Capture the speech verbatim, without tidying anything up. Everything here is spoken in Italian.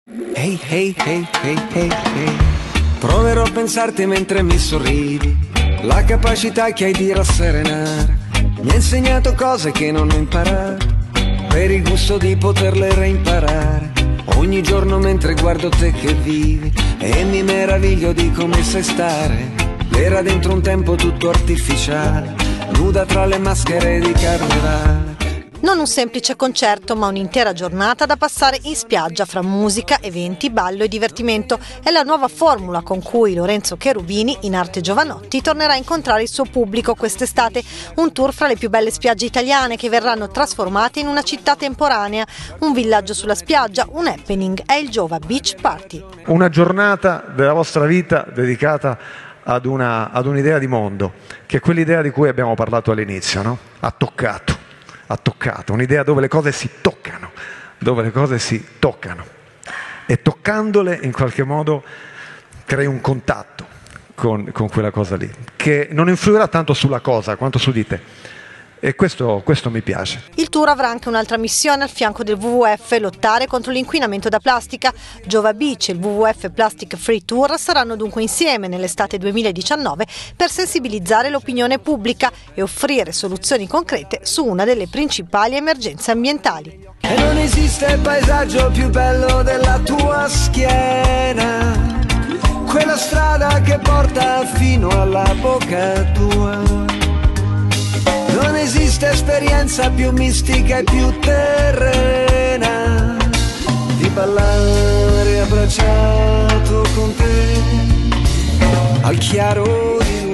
Hey, hey, hey, hey, hey, hey. Proverò a pensarti mentre mi sorridi. La capacità che hai di rasserenare mi ha insegnato cose che non ho imparato, per il gusto di poterle reimparare. Ogni giorno mentre guardo te che vivi e mi meraviglio di come sai stare. Era dentro un tempo tutto artificiale, nuda tra le maschere di carnevale. Non un semplice concerto, ma un'intera giornata da passare in spiaggia fra musica, eventi, ballo e divertimento. È la nuova formula con cui Lorenzo Cherubini, in arte Giovanotti, tornerà a incontrare il suo pubblico quest'estate. Un tour fra le più belle spiagge italiane che verranno trasformate in una città temporanea. Un villaggio sulla spiaggia, un happening, è il Giova Beach Party. Una giornata della vostra vita dedicata ad, una, ad un'idea di mondo, che è quell'idea di cui abbiamo parlato all'inizio, no? Ha toccato. ha toccato, un'idea dove le cose si toccano, dove le cose si toccano e toccandole in qualche modo crei un contatto con, con quella cosa lì, che non influirà tanto sulla cosa quanto su di te. E questo, questo mi piace. Il tour avrà anche un'altra missione al fianco del W W F, lottare contro l'inquinamento da plastica. Giova Beach e il W W F Plastic Free Tour saranno dunque insieme nell'estate duemiladiciannove per sensibilizzare l'opinione pubblica e offrire soluzioni concrete su una delle principali emergenze ambientali. E non esiste paesaggio più bello della tua schiena, quella strada che porta fino alla bocca tua. Non esiste esperienza più mistica e più terrena di ballare abbracciato con te al chiaro di